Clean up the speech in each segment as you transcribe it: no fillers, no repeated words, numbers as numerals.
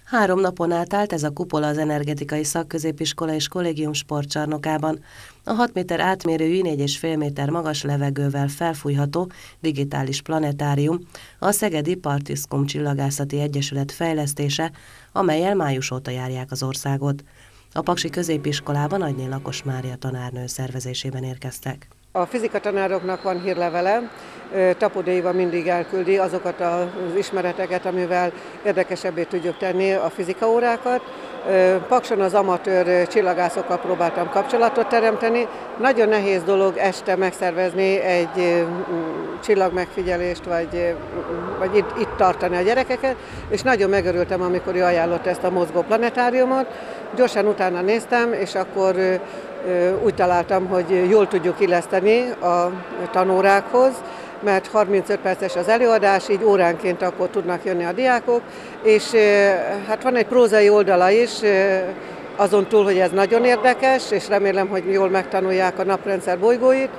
3 napon át állt ez a kupola az Energetikai Szakközépiskola és Kollégium sportcsarnokában. A 6 méter átmérőjű, 4,5 méter magas levegővel felfújható digitális planetárium a Szegedi Partiszkum Csillagászati Egyesület fejlesztése, amellyel május óta járják az országot. A paksi középiskolában Agyné Lakos Mária tanárnő szervezésében érkeztek. A fizikatanároknak van hírlevele, Tapodé Éva mindig elküldi azokat az ismereteket, amivel érdekesebbé tudjuk tenni a fizikaórákat. Pakson az amatőr csillagászokkal próbáltam kapcsolatot teremteni. Nagyon nehéz dolog este megszervezni egy csillagmegfigyelést, vagy itt tartani a gyerekeket, és nagyon megörültem, amikor ő ajánlott ezt a mozgó planetáriumot. Gyorsan utána néztem, és akkor úgy találtam, hogy jól tudjuk illeszteni a tanórákhoz, mert 35 perces az előadás, így óránként akkor tudnak jönni a diákok, és hát van egy prózai oldala is, azon túl, hogy ez nagyon érdekes, és remélem, hogy jól megtanulják a naprendszer bolygóit.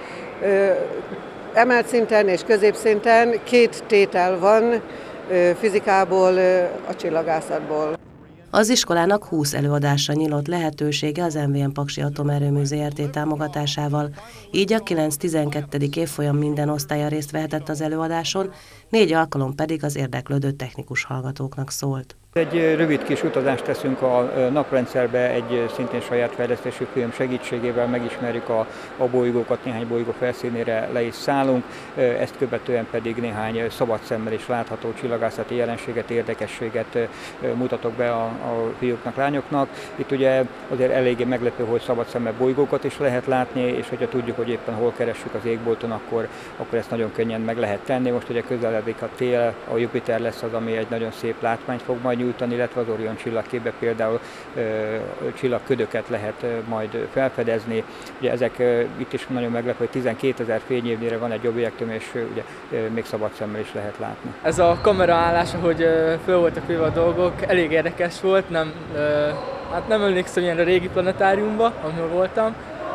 Emelt szinten és középszinten 2 tétel van fizikából, a csillagászatból. Az iskolának 20 előadásra nyílt lehetősége az MVM Paksi Atomerőmű Zrt. Támogatásával, így a 9-12. évfolyam minden osztálya részt vehetett az előadáson, 4 alkalom pedig az érdeklődő technikus hallgatóknak szólt. Egy rövid kis utazást teszünk a naprendszerbe, egy szintén saját fejlesztésű film segítségével, megismerjük a bolygókat, néhány bolygó felszínére le is szállunk, ezt követően pedig néhány szabad szemmel is látható csillagászati jelenséget, érdekességet mutatok be a fiúknak, lányoknak. Itt ugye azért eléggé meglepő, hogy szabad szemmel bolygókat is lehet látni, és hogyha tudjuk, hogy éppen hol keressük az égbolton, akkor ezt nagyon könnyen meg lehet tenni. Most ugye közeledik a tél, a Jupiter lesz az, ami egy nagyon szép látványt fog majd nyújtani, illetve az Orion csillagképbe például csillagködöket lehet majd felfedezni. Ugye ezek itt is nagyon meglepő, hogy 12 000 fényévnyire van egy objektum, és ugye még szabad szemmel is lehet látni. Ez a kamera állás, ahogy föl voltak véve a dolgok, elég érdekes volt, nem emlékszem ilyen a régi planetáriumba, ahol voltam.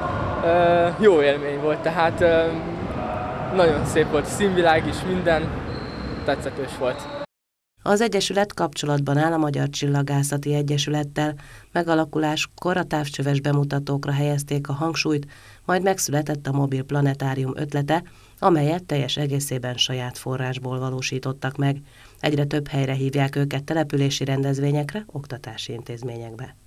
Jó élmény volt, tehát nagyon szép volt a színvilág is, minden tetszetős volt. Az Egyesület kapcsolatban áll a Magyar Csillagászati Egyesülettel, megalakuláskor a távcsöves bemutatókra helyezték a hangsúlyt, majd megszületett a mobil planetárium ötlete, amelyet teljes egészében saját forrásból valósítottak meg. Egyre több helyre hívják őket települési rendezvényekre, oktatási intézményekbe.